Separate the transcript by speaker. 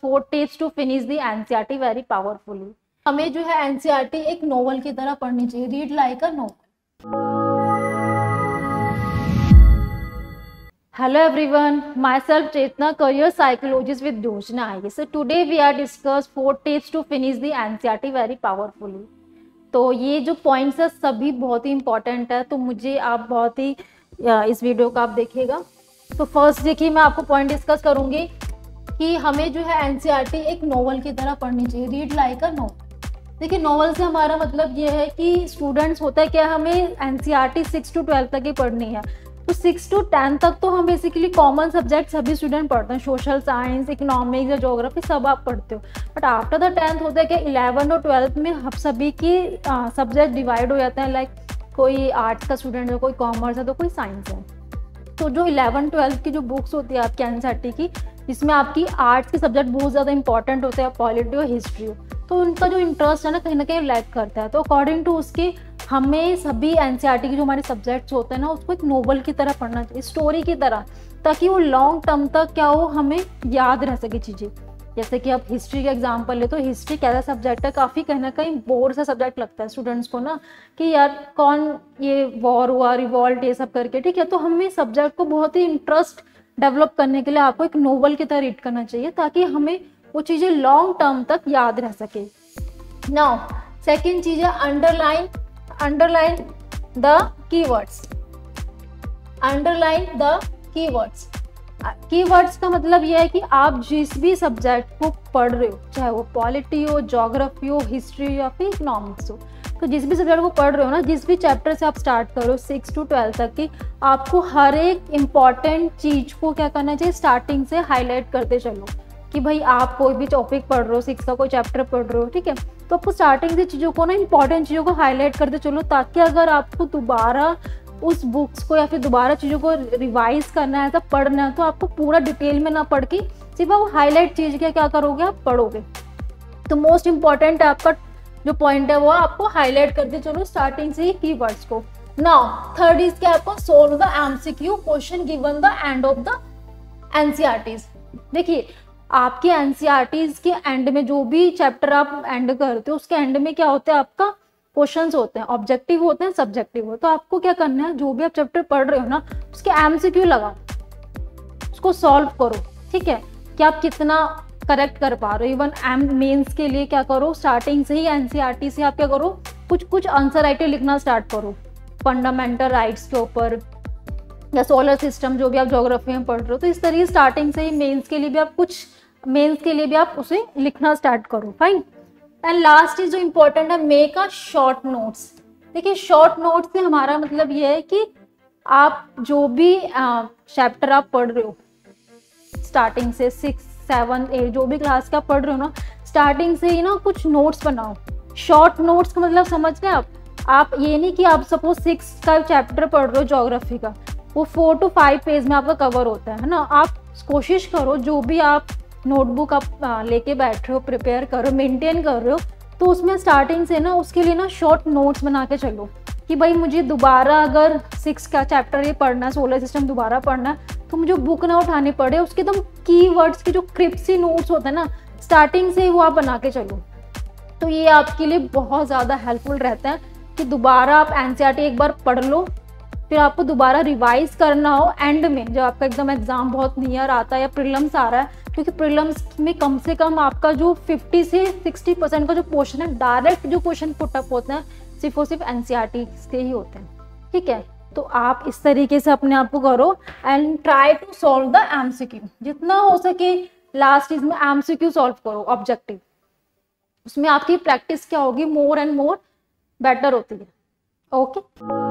Speaker 1: 4 tips to finish the NCERT very powerfully। हमें जो है NCERT एक नोवेल की तरह पढ़नी चाहिए, read like a novel. Hello everyone, myself Chetna, career psychologist with Dojna IAS। So today we are discuss 4 tips to finish the NCERT very powerfully। तो ये जो पॉइंट्स है सभी बहुत ही इंपॉर्टेंट है, तो मुझे आप बहुत ही इस वीडियो को आप देखिएगा। तो फर्स्ट देखिए, मैं आपको पॉइंट डिस्कस करूंगी कि हमें जो है NCERT एक नोवेल की तरह पढ़नी चाहिए, रीड लाइक अ नोवेल। देखिए नोवेल से हमारा मतलब ये है कि स्टूडेंट्स होता है क्या, हमें NCERT 6 to 12 तक ही पढ़नी है। तो 6 to 10 तक तो हम बेसिकली कॉमन सब्जेक्ट सभी स्टूडेंट पढ़ते हैं, सोशल साइंस, इकोनॉमिक्स या ज्योग्राफी सब आप पढ़ते हो। बट आफ्टर द 10th होता है कि 11 और 12th में हम सभी की सब्जेक्ट डिवाइड हो जाते हैं। लाइक कोई आर्ट्स का स्टूडेंट है, कोई कॉमर्स है, तो कोई साइंस है। तो जो 11-12 की जो बुक्स होती है आपकी NCERT की, जिसमें आपकी आर्ट्स के सब्जेक्ट बहुत ज़्यादा इंपॉर्टेंट होते हैं, पॉलिटी और हिस्ट्री हो, तो उनका जो इंटरेस्ट है ना कहीं लैक करता है। तो अकॉर्डिंग टू उसके हमें सभी NCERT की जो हमारे सब्जेक्ट्स होते हैं ना, उसको एक नोवेल की तरह पढ़ना चाहिए, स्टोरी की तरह, ताकि वो लॉन्ग टर्म तक क्या हो, हमें याद रह सके चीज़ें। जैसे कि आप हिस्ट्री का एग्जांपल ले, तो हिस्ट्री कैसा सब्जेक्ट है, काफ़ी कहीं ना कहीं बोर सा सब्जेक्ट लगता है स्टूडेंट्स को ना, कि यार कौन ये वॉर हुआ, रिवॉल्ट, ये सब करके, ठीक है। तो हमें सब्जेक्ट को बहुत ही इंटरेस्ट डेवलप करने के लिए आपको एक नोवेल की तरह रीड करना चाहिए, ताकि हमें वो चीज़ें लॉन्ग टर्म तक याद रह सके। नाउ सेकेंड चीज़ है underline the keywords. Underline the keywords. Keywords का मतलब यह है कि आप जिस भी सब्जेक्ट को पढ़ रहे हो, चाहे वो पॉलिटी हो, ज्योग्राफी हो, हिस्ट्री हो या फिर इकोनॉमिक्स हो, तो जिस भी सब्जेक्ट को पढ़ रहे हो ना, जिस भी चैप्टर से आप स्टार्ट करो 6 to 12 तक की, आपको हर एक इम्पॉर्टेंट चीज़ को क्या करना चाहिए, स्टार्टिंग से हाईलाइट करते चलो। कि भाई आप कोई भी टॉपिक पढ़ रहे हो, 6 का कोई चैप्टर पढ़ रहे हो, ठीक है, तो आपको स्टार्टिंग से चीज़ों को ना, इंपॉर्टेंट चीज़ों को हाईलाइट करते चलो, ताकि अगर आपको दोबारा उस बुक्स को या फिर दोबारा चीज़ों को रिवाइज करना है, तब पढ़ना है, तो आपको पूरा डिटेल में ना पढ़ के सिर्फ वो हाईलाइट चीज़ क्या करोगे, आप पढ़ोगे। तो मोस्ट इम्पॉर्टेंट आपका जो पॉइंट है वो आपको हाईलाइट करते चलो स्टार्टिंग से ही कीवर्ड्स को। नाउ थर्ड इज क्या, आपको solve the MCQ question given the end of the NCERTs। देखिए आपके NCERTs के एंड में जो भी चैप्टर आप एंड करते हो, उसके एंड में क्या होता है, आपका क्वेश्चंस होते हैं, ऑब्जेक्टिव होते हैं, सब्जेक्टिव हो। तो आपको क्या करना है, जो भी आप चैप्टर पढ़ रहे हो ना, उसके MCQ लगाओ, उसको सॉल्व करो, ठीक है, कि आप कितना करेक्ट कर पा रहे हो। इवन मेंस के लिए क्या करो, स्टार्टिंग से ही NCERT से आप क्या करो, कुछ आंसर राइटर लिखना स्टार्ट करो, फंडामेंटल राइट्स के ऊपर या सोलर सिस्टम, जो भी आप ज्योग्राफी में पढ़ रहे हो। तो इस तरीके स्टार्टिंग से ही मेंस के लिए भी आप उसे लिखना स्टार्ट करो, फाइन। एंड लास्ट इज जो इम्पोर्टेंट है, मेक अ शॉर्ट नोट्स। देखिए शॉर्ट नोट्स से हमारा मतलब ये है कि आप जो भी चैप्टर आप पढ़ रहे हो, स्टार्टिंग से 6, 7, 8 जो भी क्लास का पढ़ रहे हो ना, स्टार्टिंग से ही ना कुछ नोट्स बनाओ। शॉर्ट नोट्स का मतलब समझ गए आप ये नहीं कि आप सपोज 6 का चैप्टर पढ़ रहे हो ज्योग्राफी का, वो 4 to 5 पेज में आपका कवर होता है ना। आप कोशिश करो जो भी आप नोटबुक आप लेके बैठ रहे हो, प्रिपेयर करो, मेंटेन कर रहे हो, तो उसमें स्टार्टिंग से ना उसके लिए ना शॉर्ट नोट्स बना के चलो, कि भाई मुझे दोबारा अगर 6 का चैप्टर ये पढ़ना है, सोलर सिस्टम दोबारा पढ़ना है, तो मुझे बुक ना उठानी पड़े, उसके एकदम कीवर्ड्स के जो क्रिप्सी नोट्स होते हैं ना, स्टार्टिंग से वो आप बना के चलो। तो ये आपके लिए बहुत ज़्यादा हेल्पफुल रहता है कि दोबारा आप NCERT एक बार पढ़ लो, फिर आपको दोबारा रिवाइज करना हो एंड में, जब आपका एकदम एग्जाम बहुत नियर आता है या प्रीलिम्स आ रहा है, क्योंकि प्रीलिम्स में कम से कम आपका जो 50 से 60% का जो पोर्शन है, डायरेक्ट जो क्वेश्चन पुटअप होते हैं सिर्फ और सिर्फ NCERT के ही होते हैं, ठीक है। तो आप इस तरीके से अपने आप को करो and try to solve the MCQ, जितना हो सके लास्ट इसमें MCQ सॉल्व करो ऑब्जेक्टिव। उसमें आपकी प्रैक्टिस क्या होगी, मोर एंड मोर बेटर होती है। ओके।